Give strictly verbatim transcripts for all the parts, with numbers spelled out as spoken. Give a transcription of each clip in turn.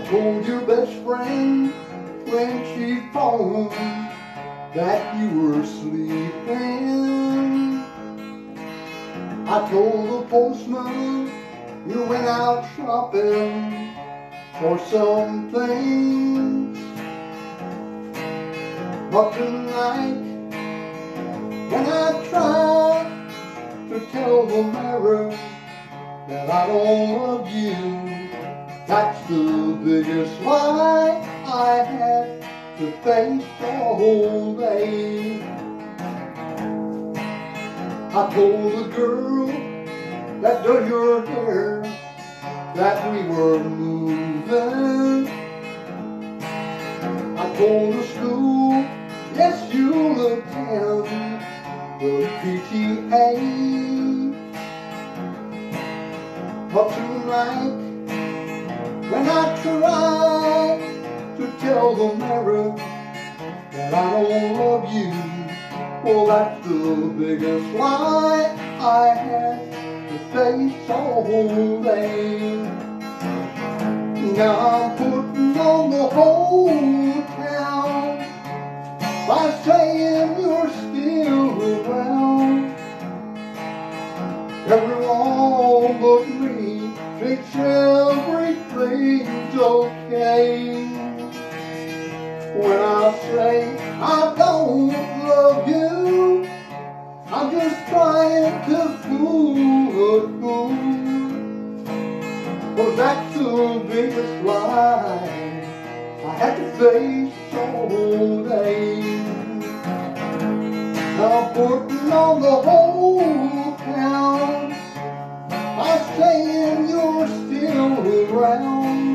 told your best friend when she phoned that you were sleeping. I told the postman you went out shopping for some things. But tonight, when I try to tell the mirror that I don't love you, that's the biggest lie I have to face the whole day. I told the girl that does your hair that we were moving. I told the school, yes, you'll attend the P T A. But tonight, when I try to tell the mirror that I don't love you, well, that's the biggest lie I have to face all day. Now I'm putting on the whole town by saying you're still around. Everyone but me thinks everything's okay. When I say I don't love you, I'm just trying to fool a fool. Well, that's the biggest lie I have to face all day. Now I'm putting on the whole town by saying you're still around.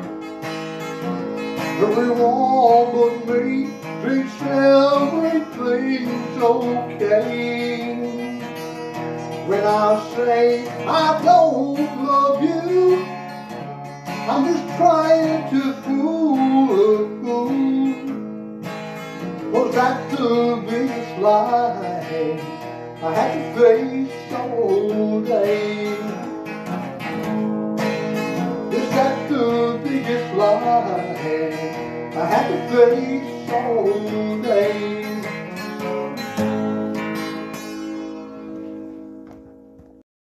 Everyone but me thinks everything's okay. When I say I don't love you, I'm just trying to fool a fool. Well, that's the biggest lie I have to face all day. Yes, that's the biggest lie I have to face all day.